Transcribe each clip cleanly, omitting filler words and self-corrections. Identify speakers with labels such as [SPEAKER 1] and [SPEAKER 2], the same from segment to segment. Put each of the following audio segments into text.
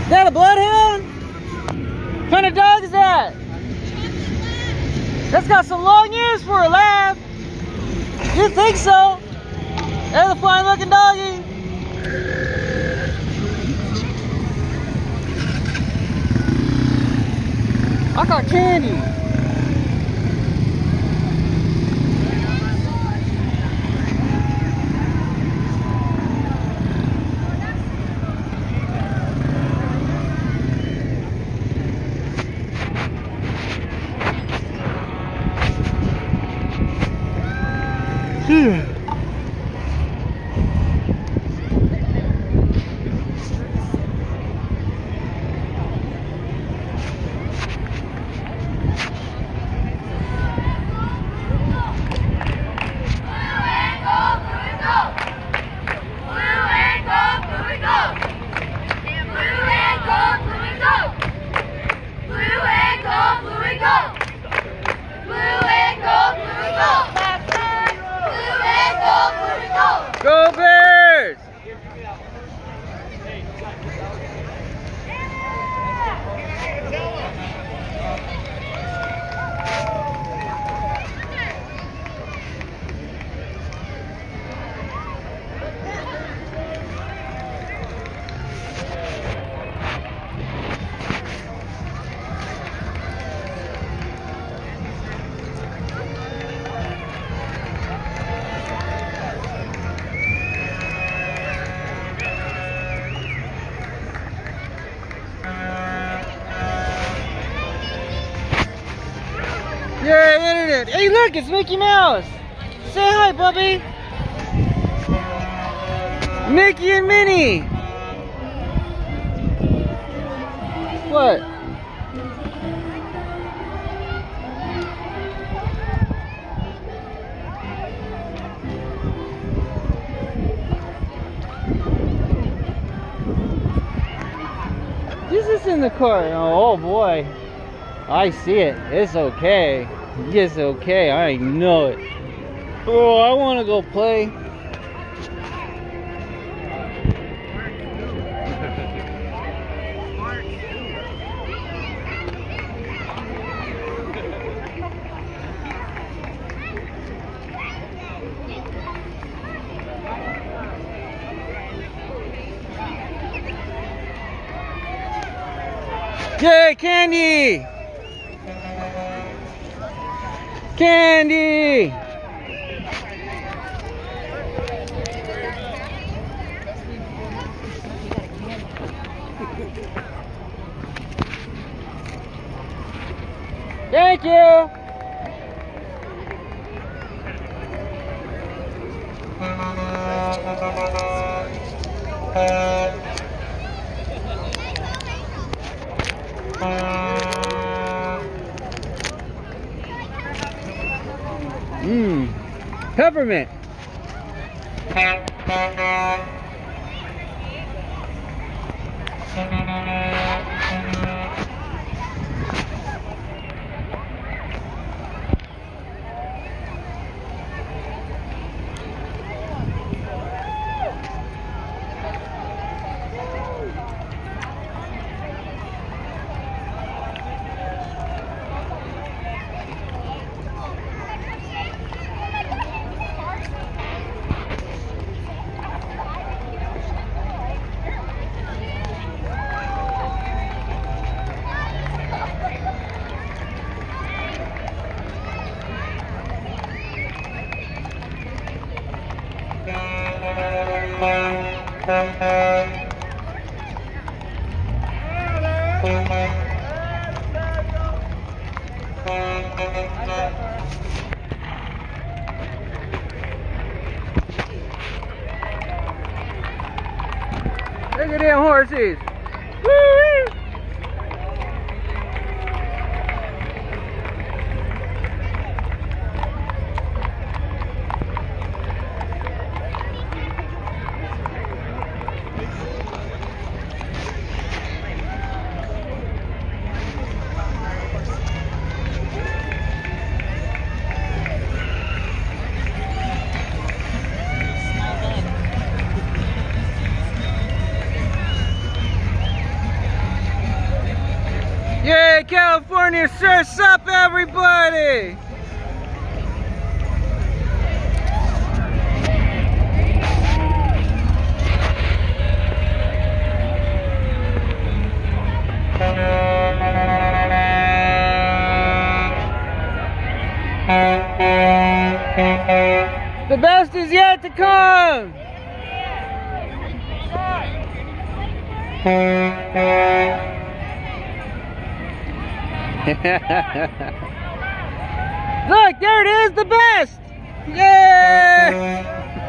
[SPEAKER 1] Is that a bloodhound? What kind of dog is that? That's got some long ears for a lab. You think so? There's a fine looking doggy. I got candy. Go Bears! Yeah, internet. Hey, look, it's Mickey Mouse. Say hi, Bubby. Mickey and Minnie. What? This is in the car. Oh boy. I see it. It's okay. It's okay. I know it. Oh, I want to go play. Yay, candy! Candy! Thank you! Peppermint. Look at them horses. Woo-wee. California, surf's up, everybody! The best is yet to come! Look, there it is, the best! Yay!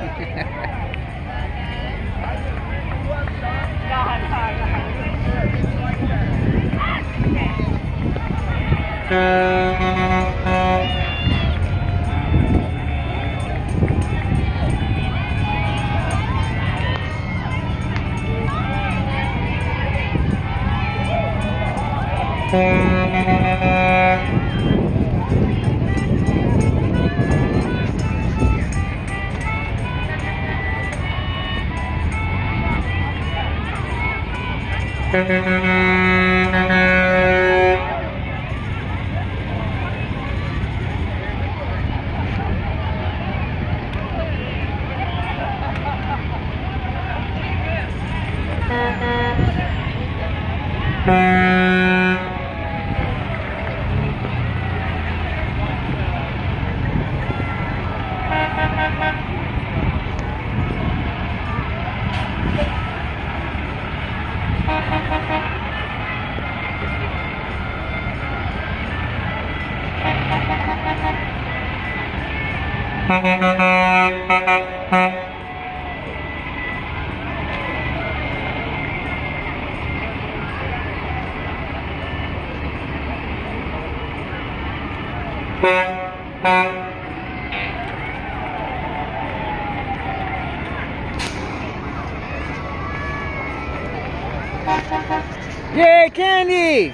[SPEAKER 1] Yay, candy!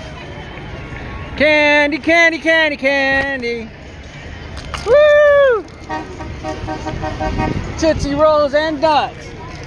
[SPEAKER 1] Candy, candy, candy, candy! Woo! Tootsie Rolls and nuts!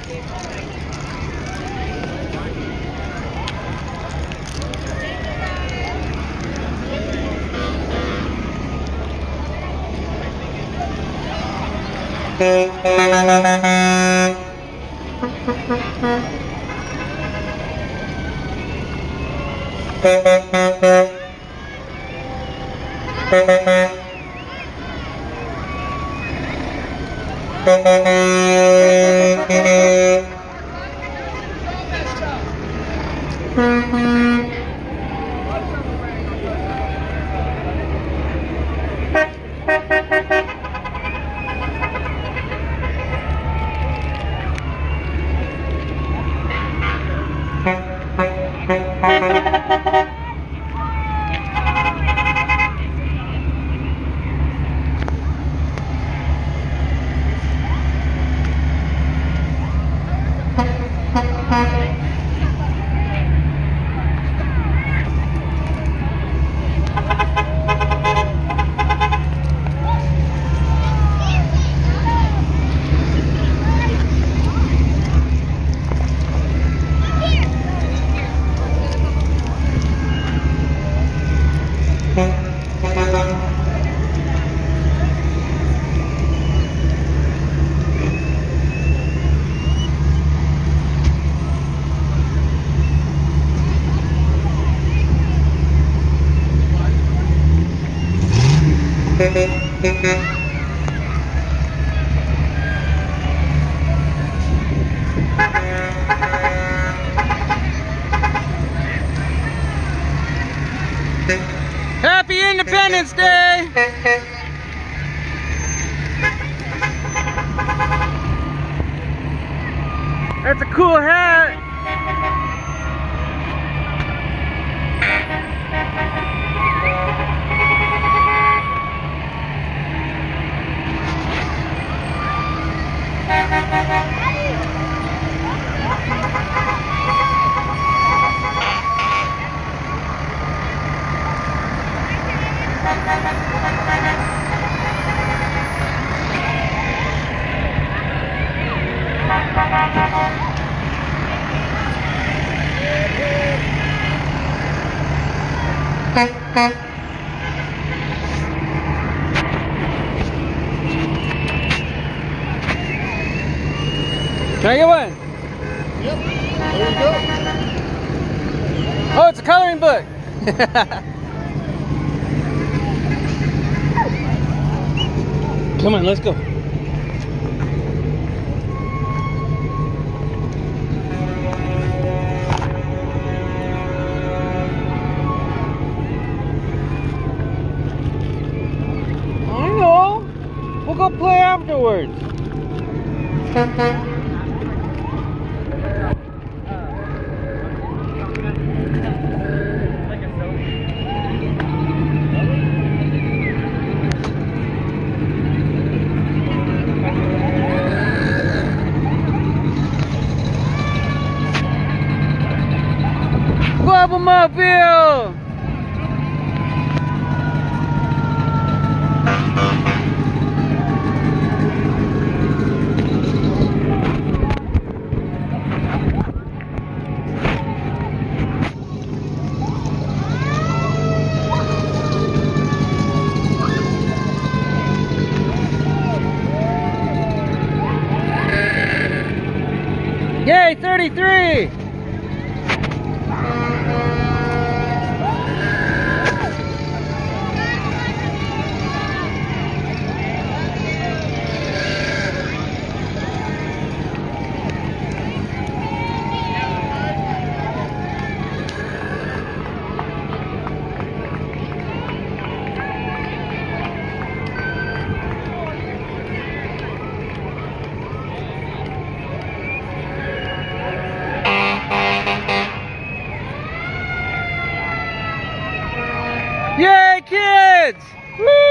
[SPEAKER 1] Happy Independence Day! That's a cool hat! Can I get one?
[SPEAKER 2] Yep. There you go.
[SPEAKER 1] Oh, it's a coloring book. Come on, let's go. I know. We'll go play afterwards. Mobile! Yay, 33! Yay, kids! Woo!